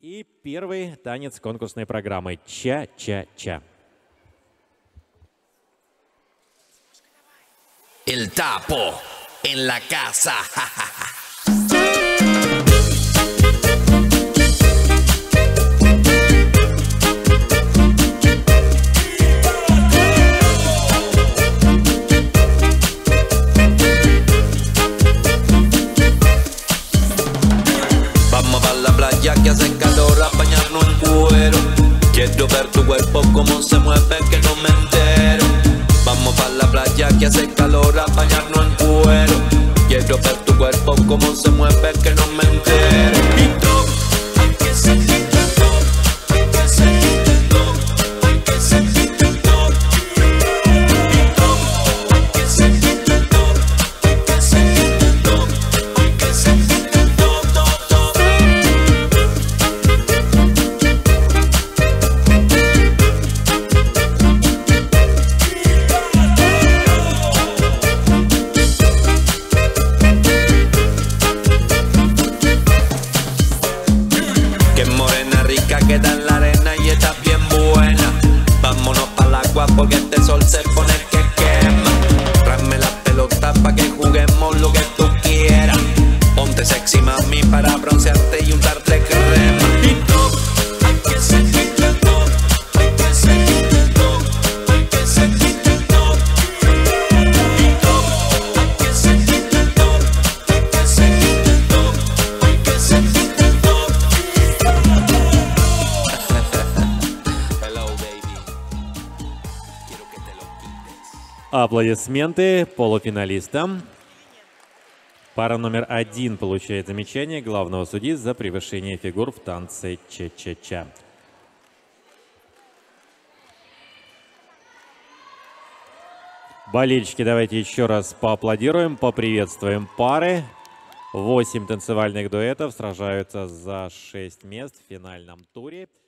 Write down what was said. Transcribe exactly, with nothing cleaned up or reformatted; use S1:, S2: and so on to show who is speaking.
S1: И первый танец конкурсной программы «Ча-ча-ча».
S2: El Tapo en la casa. Vamos a la playa que hace calor a bañarnos en cuero. Quiero ver tu cuerpo como se mueve que no me entero. Vamos a la playa que hace calor a bañarnos en cuero. Quiero ver tu cuerpo como se mueve que no me entero. Y tú, hay que ser quitando, hay que ser quitando, hay que ser quitando. Y tú, hay que ser quitando, hay que ser quitando, hay que ser quitando, todo. Qué morena rica queda en la arena y está bien buena. Vámonos pa'l agua porque este sol se pone que quema. Tráeme la pelota pa' que juguemos lo que tú quieras. Ponte sexy mami para broncearte y untarte crema. Y tú, hay que ser quitando, hay que ser quitando, hay que ser quitando. Y tú, hay que ser quitando, hay que ser quitando, hay que ser quitando. Hello, baby. Quiero que te lo quites.
S1: Аплодисменты полуфиналистам. Пара номер один получает замечание главного судьи за превышение фигур в танце ча-ча-ча. Болельщики, давайте еще раз поаплодируем, поприветствуем пары. Восемь танцевальных дуэтов сражаются за шесть мест в финальном туре.